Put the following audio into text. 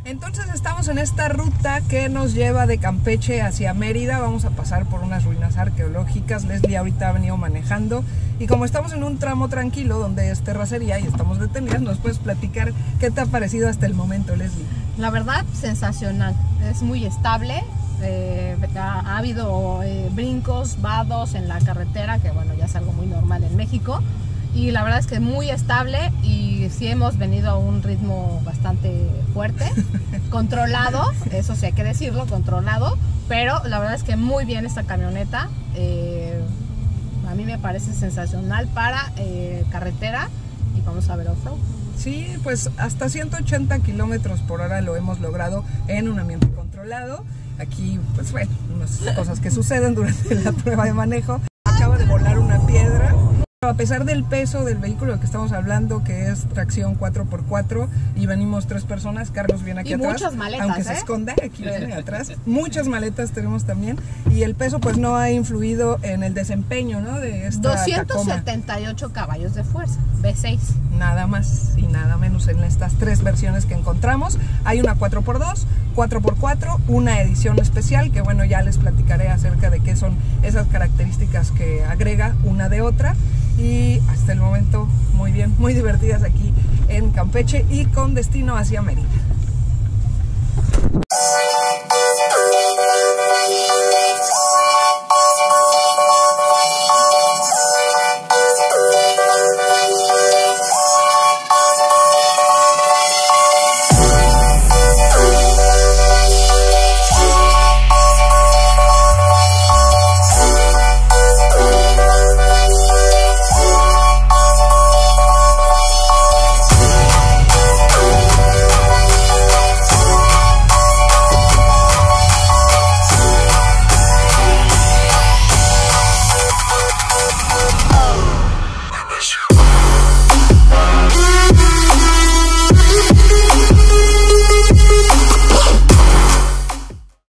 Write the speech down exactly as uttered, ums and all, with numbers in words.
Entonces estamos en esta ruta que nos lleva de Campeche hacia Mérida. Vamos a pasar por unas ruinas arqueológicas. Leslie ahorita ha venido manejando y como estamos en un tramo tranquilo donde es terracería y estamos detenidas, nos puedes platicar qué te ha parecido hasta el momento, Leslie. La verdad, sensacional. Es muy estable. Eh, ha, ha habido eh, brincos, vados en la carretera, que bueno, ya es algo muy normal en México. Y la verdad es que es muy estable y sí hemos venido a un ritmo bastante fuerte, controlado, eso sí hay que decirlo, controlado, pero la verdad es que muy bien esta camioneta, eh, a mí me parece sensacional para eh, carretera y vamos a ver off-road. Sí, pues hasta ciento ochenta kilómetros por hora lo hemos logrado en un ambiente controlado. Aquí, pues bueno, unas cosas que suceden durante la prueba de manejo. Acaba de volar una piedra. A pesar del peso del vehículo que estamos hablando, que es tracción cuatro por cuatro y venimos tres personas, Carlos viene aquí y atrás, muchas maletas, aunque ¿eh? se esconda, aquí viene atrás, muchas maletas tenemos también y el peso pues no ha influido en el desempeño, ¿no? De esta doscientos setenta y ocho caballos de fuerza, V seis. Nada más y nada menos en estas tres versiones que encontramos. Hay una cuatro por dos, cuatro por cuatro, una edición especial que bueno, ya les platicaré acerca de qué son esas características que agrega una de otra. Y hasta el momento muy bien, muy divertidas aquí en Campeche y con destino hacia Mérida.